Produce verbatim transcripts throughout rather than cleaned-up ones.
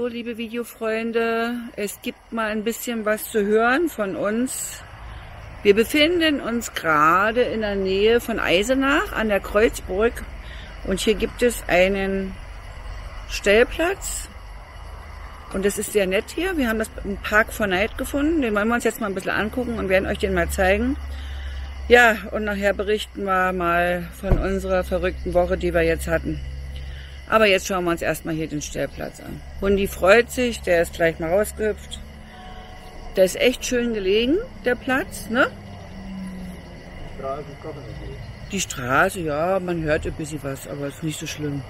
liebe Videofreunde, es gibt mal ein bisschen was zu hören von uns. Wir befinden uns gerade in der Nähe von Eisenach an der Kreuzburg und hier gibt es einen Stellplatz und das ist sehr nett hier. Wir haben das im Park for Night gefunden, den wollen wir uns jetzt mal ein bisschen angucken und werden euch den mal zeigen. Ja, und nachher berichten wir mal von unserer verrückten Woche, die wir jetzt hatten. Aber jetzt schauen wir uns erstmal hier den Stellplatz an. Hundi freut sich, der ist gleich mal rausgehüpft. Der ist echt schön gelegen, der Platz, ne? Die Straße kochen nicht. Die Straße, ja, man hört ein bisschen was, aber ist nicht so schlimm.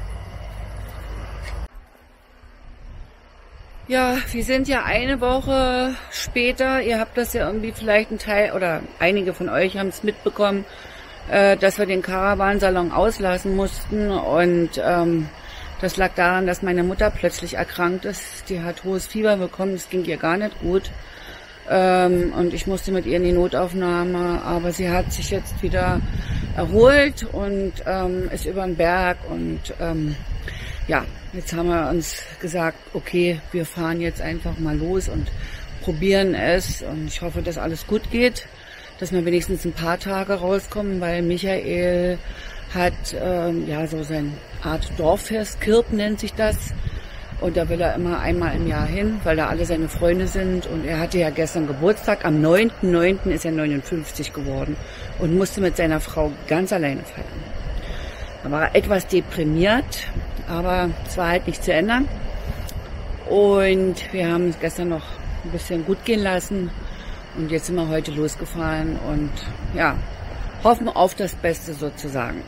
Ja, wir sind ja eine Woche später. Ihr habt das ja irgendwie vielleicht ein Teil, oder einige von euch haben es mitbekommen, äh, dass wir den Caravansalon auslassen mussten. Und ähm, das lag daran, dass meine Mutter plötzlich erkrankt ist. Die hat hohes Fieber bekommen, es ging ihr gar nicht gut. Ähm, und ich musste mit ihr in die Notaufnahme, aber sie hat sich jetzt wieder erholt und ähm, ist über den Berg. Und ähm, ja, jetzt haben wir uns gesagt, okay, wir fahren jetzt einfach mal los und probieren es. Und ich hoffe, dass alles gut geht, dass wir wenigstens ein paar Tage rauskommen, weil Michael hat ähm, ja so seine Art Dorffest, Kirp nennt sich das. Und da will er immer einmal im Jahr hin, weil da alle seine Freunde sind. Und er hatte ja gestern Geburtstag. Am neunten neunten ist er neunundfünfzig geworden und musste mit seiner Frau ganz alleine feiern. Da war er etwas deprimiert, aber es war halt nicht zu ändern. Und wir haben es gestern noch ein bisschen gut gehen lassen. Und jetzt sind wir heute losgefahren und ja, hoffen auf das Beste sozusagen.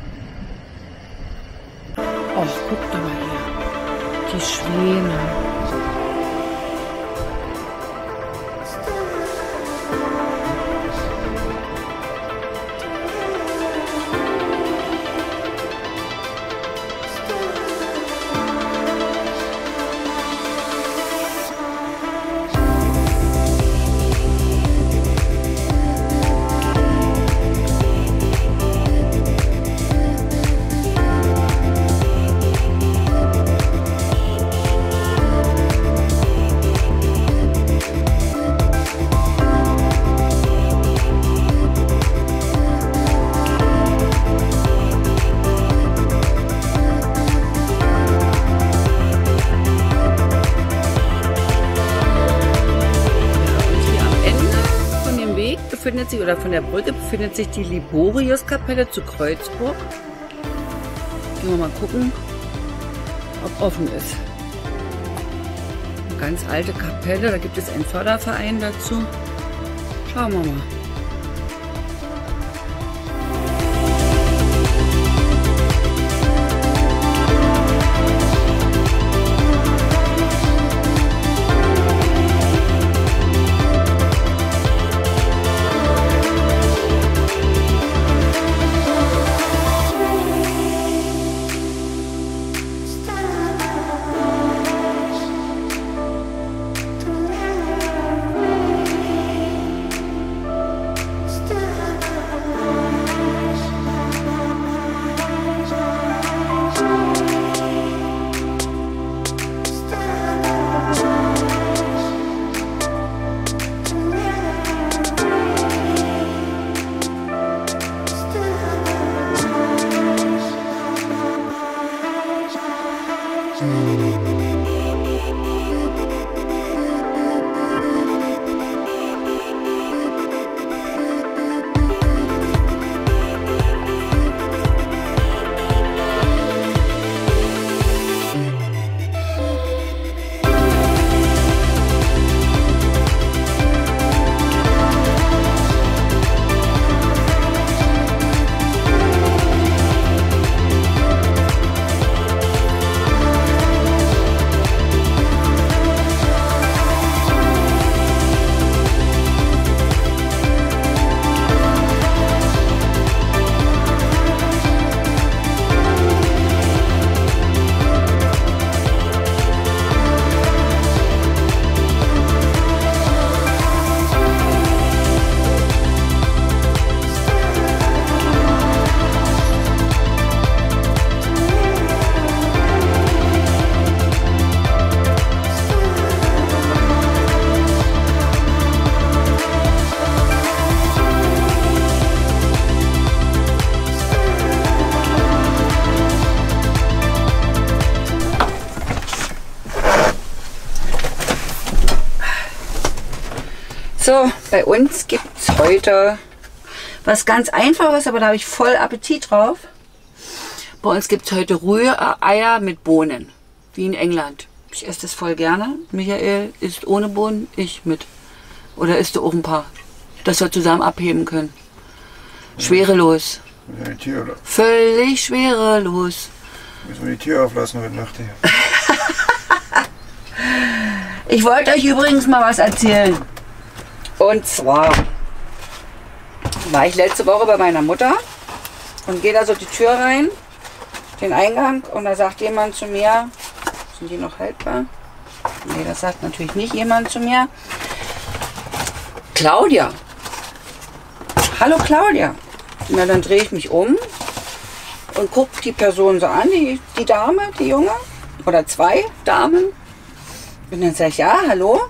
Och, guck doch mal hier. Die Schwäne. Befindet sich, oder von der Brücke befindet sich die Liboriuskapelle zu Kreuzburg. Gehen wir mal gucken, ob offen ist. Eine ganz alte Kapelle, da gibt es einen Förderverein dazu. Schauen wir mal. So, bei uns gibt es heute was ganz Einfaches, aber da habe ich voll Appetit drauf. Bei uns gibt es heute Rühreier mit Bohnen, wie in England. Ich esse das voll gerne. Michael isst ohne Bohnen, ich mit. Oder isst du auch ein paar, dass wir zusammen abheben können. Schwerelos. Die Tür, oder? Völlig schwerelos. Müssen wir die Tür auflassen heute Nacht hier. Ich wollte euch übrigens mal was erzählen. Und zwar war ich letzte Woche bei meiner Mutter und gehe da so die Tür rein, den Eingang, und da sagt jemand zu mir, sind die noch haltbar? Nee, das sagt natürlich nicht jemand zu mir. Claudia. Hallo Claudia. Na, dann drehe ich mich um und gucke die Person so an, die, die Dame, die Junge, oder zwei Damen. Und dann sage ich, ja, hallo,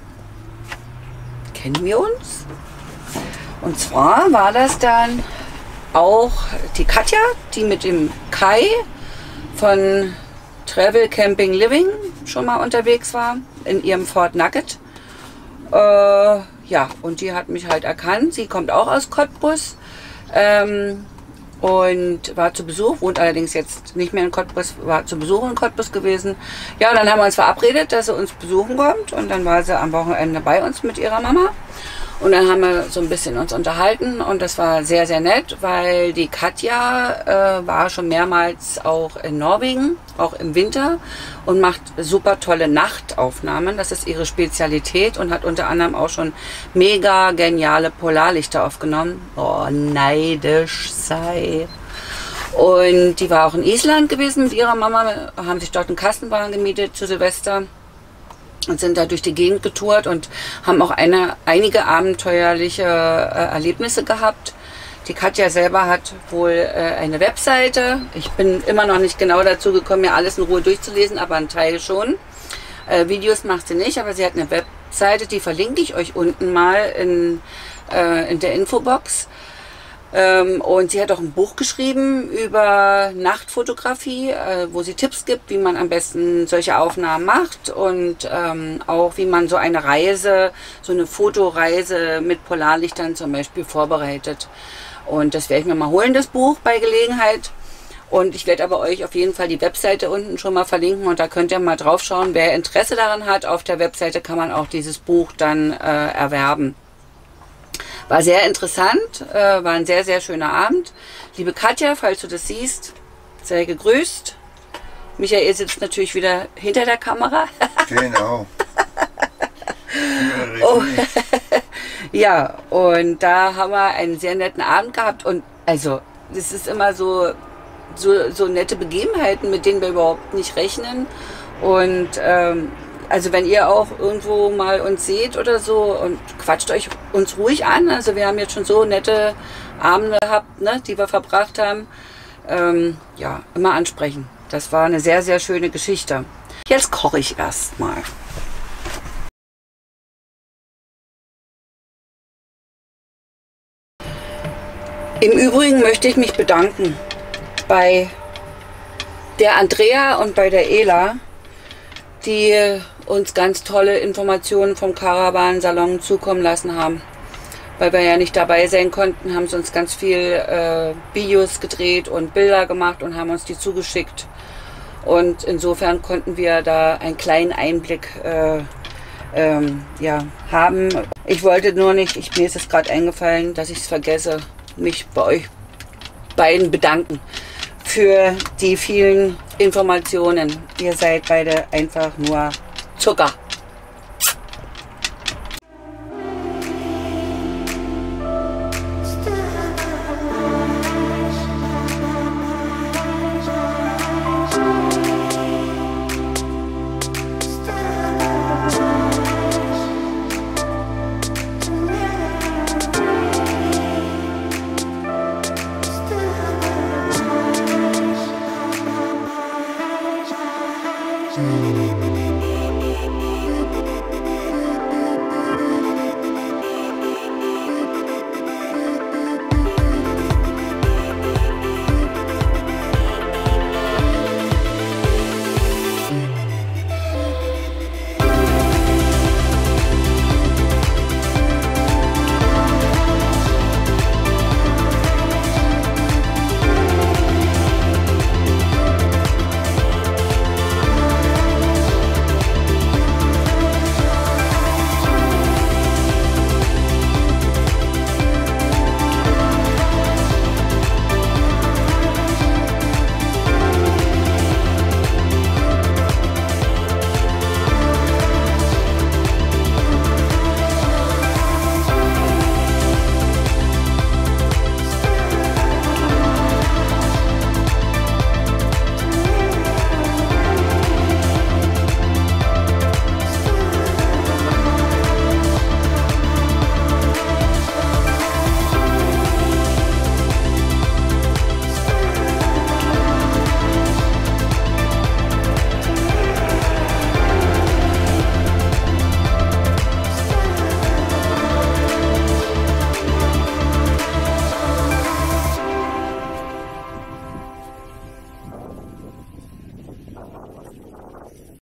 kennen wir uns? Und zwar war das dann auch die Katja, die mit dem Kai von Travel Camping Living schon mal unterwegs war, in ihrem Ford Nugget. Äh, ja, und die hat mich halt erkannt. Sie kommt auch aus Cottbus. Ähm, und war zu Besuch, wohnt allerdings jetzt nicht mehr in Cottbus, war zu Besuch in Cottbus gewesen. Ja, und dann haben wir uns verabredet, dass sie uns besuchen kommt, und dann war sie am Wochenende bei uns mit ihrer Mama. Und dann haben wir so ein bisschen uns unterhalten, und das war sehr, sehr nett, weil die Katja äh, war schon mehrmals auch in Norwegen, auch im Winter, und macht super tolle Nachtaufnahmen. Das ist ihre Spezialität, und hat unter anderem auch schon mega geniale Polarlichter aufgenommen. Oh, neidisch sei. Und die war auch in Island gewesen mit ihrer Mama, haben sich dort einen Kastenwagen gemietet zu Silvester. Und sind da durch die Gegend getourt und haben auch eine, einige abenteuerliche äh, Erlebnisse gehabt. Die Katja selber hat wohl äh, eine Webseite. Ich bin immer noch nicht genau dazu gekommen, mir alles in Ruhe durchzulesen, aber ein Teil schon. Äh, Videos macht sie nicht, aber sie hat eine Webseite, die verlinke ich euch unten mal in, äh, in der Infobox. Ähm, und sie hat auch ein Buch geschrieben über Nachtfotografie, äh, wo sie Tipps gibt, wie man am besten solche Aufnahmen macht, und ähm, auch wie man so eine Reise, so eine Fotoreise mit Polarlichtern zum Beispiel vorbereitet. Und das werde ich mir mal holen, das Buch, bei Gelegenheit. Und ich werde aber euch auf jeden Fall die Webseite unten schon mal verlinken, und da könnt ihr mal drauf schauen. Wer Interesse daran hat, auf der Webseite kann man auch dieses Buch dann äh, erwerben. War sehr interessant, äh, war ein sehr, sehr schöner Abend. Liebe Katja, falls du das siehst, sei gegrüßt. Michael sitzt natürlich wieder hinter der Kamera. Genau. Oh. Ja, und da haben wir einen sehr netten Abend gehabt. Und also, das ist immer so, so, so nette Begebenheiten, mit denen wir überhaupt nicht rechnen. Und ähm, also wenn ihr auch irgendwo mal uns seht oder so, und quatscht euch uns ruhig an. Also wir haben jetzt schon so nette Abende gehabt, ne, die wir verbracht haben. Ähm, ja, immer ansprechen. Das war eine sehr, sehr schöne Geschichte. Jetzt koche ich erstmal. Im Übrigen möchte ich mich bedanken bei der Andrea und bei der Ela, die uns ganz tolle Informationen vom Caravan-Salon zukommen lassen haben. Weil wir ja nicht dabei sein konnten, haben sie uns ganz viel äh, Videos gedreht und Bilder gemacht und haben uns die zugeschickt. Und insofern konnten wir da einen kleinen Einblick äh, ähm, ja, haben. Ich wollte nur nicht, ich, mir ist es gerade eingefallen, dass ich es vergesse, mich bei euch beiden bedanken für die vielen Informationen. Ihr seid beide einfach nur Zucker.